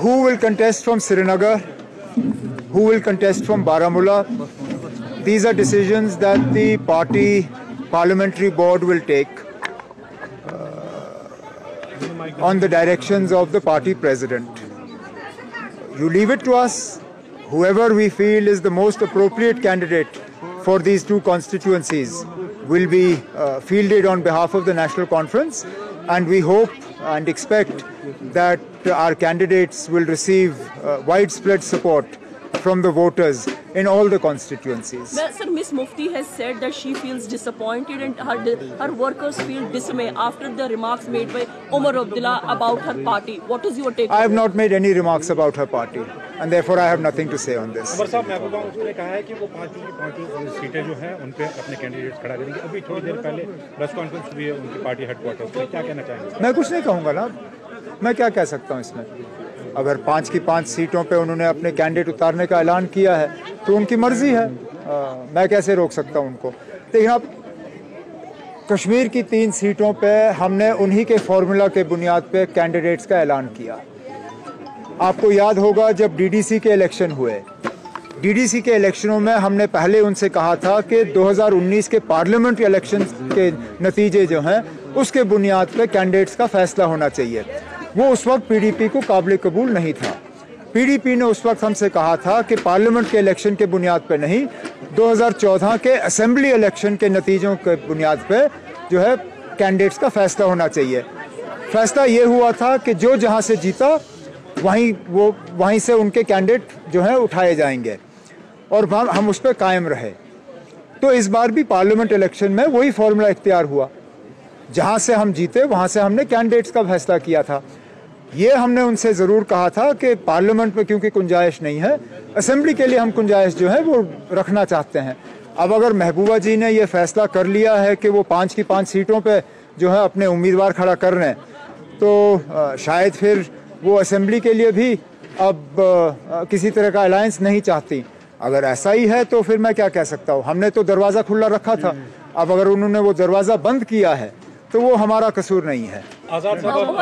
who will contest from Srinagar, who will contest from Baramulla. These are decisions that the party parliamentary board will take on the directions of the party president. You leave it to us. Whoever we feel is the most appropriate candidate for these two constituencies will be fielded on behalf of the National Conference, and we hope and expect that our candidates will receive widespread support from the voters in all the constituencies. Well, sir, Ms. Mufti has said that she feels disappointed and her workers feel dismay after the remarks made by Omar Abdullah about her party. What is your take? I have not made any remarks about her party, and therefore I have nothing to say on this. अमर साहब, महबूबा मुफ्ती ने कहा है कि वो पांचों सीटें जो हैं उन पे अपने कैंडिडेट्स खड़ा करेंगे। अभी थोड़ी देर पहले प्रेस कॉन्फ्रेंस हुई है उनकी पार्टी हेडक्वार्टर में, क्या कहना चाहेंगे? मैं कुछ नहीं कहूँगा ना, मैं क्या कह सकता हूँ इसमें। अगर 5 की 5 सीटों पे उन्होंने अपने कैंडिडेट उतारने का ऐलान किया है तो उनकी मर्जी है, मैं कैसे रोक सकता हूँ उनको। लेकिन अब कश्मीर की 3 सीटों पे हमने उन्हीं के फॉर्मूला के बुनियाद पे कैंडिडेट्स का ऐलान किया। आपको याद होगा जब डीडीसी के इलेक्शन हुए, डीडीसी के इलेक्शनों में हमने पहले उनसे कहा था कि 2019 के पार्लियामेंट इलेक्शन के नतीजे जो हैं उसके बुनियाद पे कैंडिडेट्स का फैसला होना चाहिए। वो उस वक्त पीडीपी को काबिल कबूल नहीं था। पीडीपी ने उस वक्त हमसे कहा था कि पार्लियामेंट के इलेक्शन के बुनियाद पे नहीं, 2014 के असेंबली इलेक्शन के नतीजों के बुनियाद पे जो है कैंडिडेट्स का फैसला होना चाहिए। फैसला ये हुआ था कि जो जहाँ से जीता वहीं से उनके कैंडिडेट जो हैं उठाए जाएंगे, और हम उस पर कायम रहे। तो इस बार भी पार्लियामेंट इलेक्शन में वही फॉर्मूला इख्तियार हुआ। जहाँ से हम जीते वहाँ से हमने कैंडिडेट्स का फैसला किया था। ये हमने उनसे ज़रूर कहा था कि पार्लियामेंट में क्योंकि गुंजाइश नहीं है, असेंबली के लिए हम गुंजाइश जो है वो रखना चाहते हैं। अब अगर महबूबा जी ने ये फैसला कर लिया है कि वो 5 की 5 सीटों पे जो है अपने उम्मीदवार खड़ा कर रहे हैं, तो शायद फिर वो असेंबली के लिए भी अब किसी तरह का अलायंस नहीं चाहती। अगर ऐसा ही है तो फिर मैं क्या कह सकता हूँ। हमने तो दरवाज़ा खुला रखा था, अब अगर उन्होंने वो दरवाज़ा बंद किया है तो वो हमारा कसूर नहीं है। Azad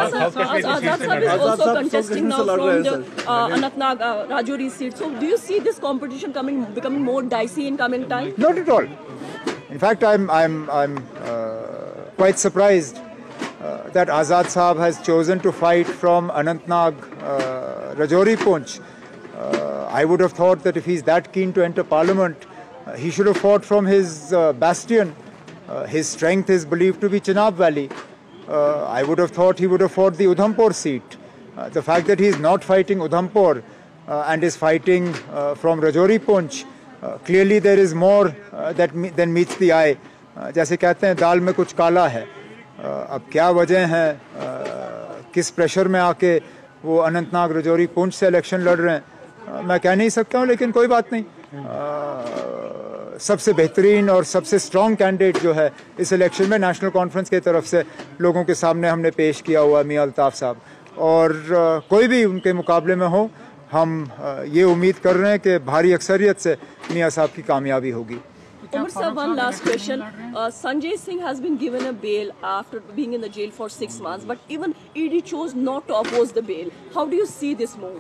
Saab is also contesting now from the Anantnag Rajouri seat. So do you see this competition becoming more dicey in coming time? Not at all. In fact, I'm quite surprised that Azad Saab has chosen to fight from Anantnag Rajouri Poonch. I would have thought that if he's that keen to enter parliament, he should have fought from his bastion. His strength is believed to be Chenab Valley. I would have thought he would have fought the Udhampur seat. The fact that he is not fighting Udhampur and is fighting from Rajouri Poonch, clearly there is more than meets the eye. जैसे कहते हैं दाल में कुछ काला है। अब क्या वजह है, किस प्रेशर में आके वो अनंतनाग राजौरी पुंछ से इलेक्शन लड़ रहे हैं, मैं कह नहीं सकता हूँ। लेकिन कोई बात नहीं, सबसे बेहतरीन और सबसे स्ट्रॉन्ग कैंडिडेट जो है इस इलेक्शन में नेशनल कॉन्फ्रेंस की तरफ से लोगों के सामने हमने पेश किया हुआ मियां अल्ताफ साहब, और कोई भी उनके मुकाबले में हो, हम ये उम्मीद कर रहे हैं कि भारी अक्सरियत से मियां साहब की कामयाबी होगी। Umar sir, one last question. Sanjay Singh has been given a bail after being in the jail for 6 months, but even ED chose not to oppose the bail. How do you see this move?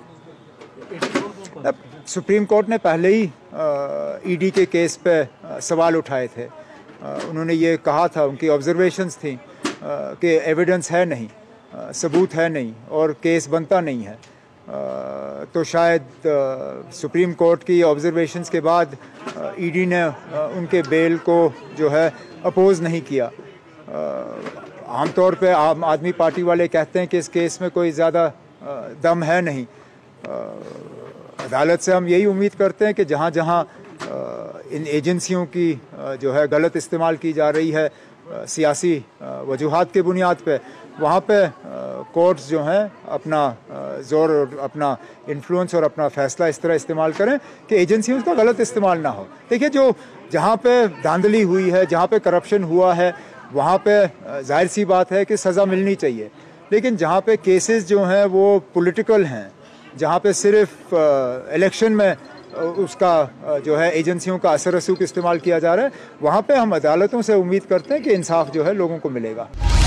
Supreme court ने पहले ही ED के case पे सवाल उठाए थे। उन्होंने ये कहा था, उनकी ऑब्जर्वेशंस थी कि एविडेंस है नहीं, सबूत है नहीं और केस बनता नहीं है। तो शायद सुप्रीम कोर्ट की ऑब्जर्वेशंस के बाद ईडी ने उनके बेल को जो है अपोज नहीं किया। आमतौर पे आम आदमी पार्टी वाले कहते हैं कि इस केस में कोई ज़्यादा दम है नहीं। अदालत से हम यही उम्मीद करते हैं कि जहाँ जहाँ इन एजेंसियों की जो है गलत इस्तेमाल की जा रही है सियासी वजूहात के बुनियाद पे, वहाँ पे कोर्ट्स जो हैं अपना ज़ोर और अपना इन्फ्लुएंस और अपना फ़ैसला इस तरह इस्तेमाल करें कि एजेंसियों का गलत इस्तेमाल ना हो। देखिए, जो जहाँ पे धांधली हुई है, जहाँ पे करप्शन हुआ है, वहाँ पे जाहिर सी बात है कि सज़ा मिलनी चाहिए। लेकिन जहाँ पे केसेस जो हैं वो पॉलिटिकल हैं, जहाँ पे सिर्फ इलेक्शन में उसका जो है एजेंसियों का असर रसूख इस्तेमाल किया जा रहा है, वहाँ पे हम अदालतों से उम्मीद करते हैं कि इंसाफ जो है लोगों को मिलेगा।